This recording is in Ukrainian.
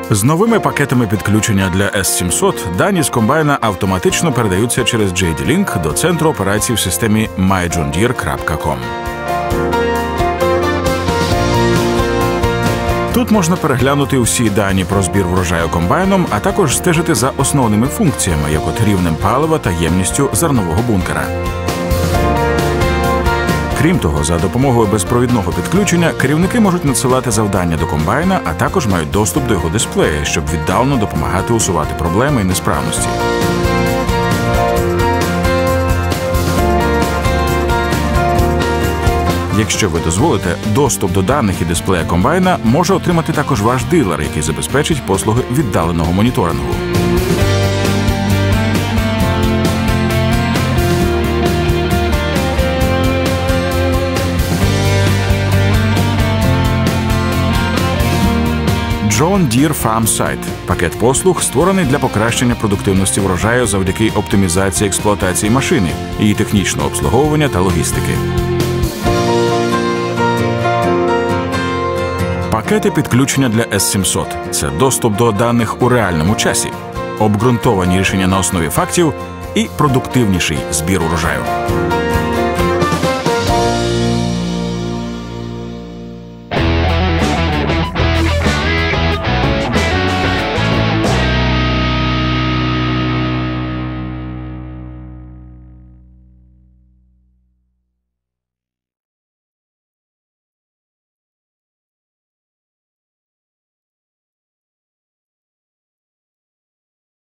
З новими пакетами підключення для S700 дані з комбайна автоматично передаються через JD-Link до центру операцій в системі myjohndeere.com. Тут можна переглянути усі дані про збір врожаю комбайном, а також стежити за основними функціями, як от рівнем палива та ємністю зернового бункера. Крім того, за допомогою безпровідного підключення керівники можуть надсилати завдання до комбайна, а також мають доступ до його дисплея, щоб віддалено допомагати усувати проблеми і несправності. Якщо ви дозволите, доступ до даних і дисплея комбайна може отримати також ваш дилер, який забезпечить послуги віддаленого моніторингу. John Deere Farm Site – пакет послуг, створений для покращення продуктивності врожаю завдяки оптимізації експлуатації машини, її технічного обслуговування та логістики. Пакети підключення для S700 – це доступ до даних у реальному часі, обґрунтовані рішення на основі фактів і продуктивніший збір урожаю.